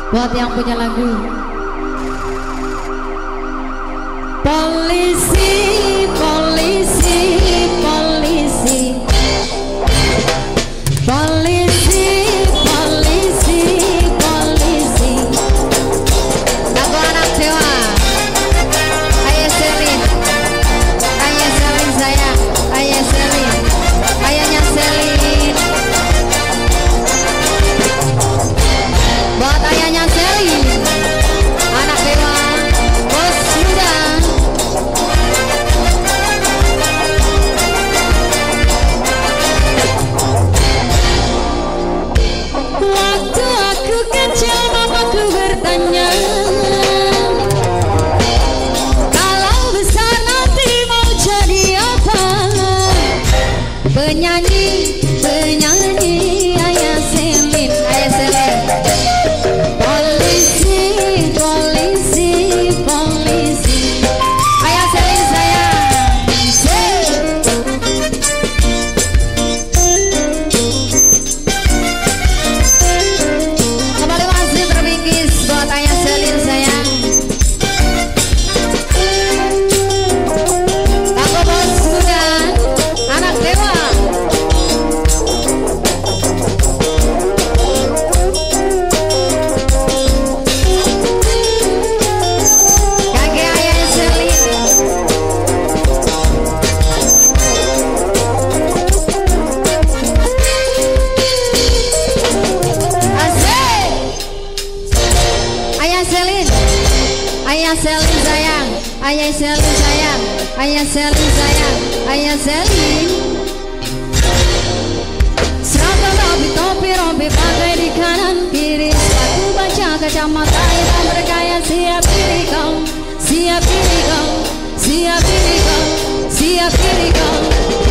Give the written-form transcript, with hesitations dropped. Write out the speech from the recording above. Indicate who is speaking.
Speaker 1: Buat yang punya lagu. Polisi, polisi, polisi, polisi, polisi, polisi. Lagu anak dewa. Ayah Selin, ayah Selin sayang, ayah Selin, ayahnya Selin. Buat ayahnya Selin, anak dewa, bos muda. Waktu aku kecil mamaku bertanya, kalau besar nanti mau jadi apa? Penyanyi, penyanyi. Ayah Selin, ayah Selin. Polisi, polisi, polisi. Ayah Selin sayang. Kembali masih terbingkis buat ayah Selin sayang. Lagu bos muda, anak dewa. Kakek ayah Selin. Asik. Ayah Selin, ayah Selin sayang, ayah Selin sayang, ayah Selin sayang, ayah Selin. Seragam topi rompi pakai di kanan kiri, sepatu baca kacamata hitam bergaya. Siap diri kau, siap diri kau, siap diri kau, siap diri kau.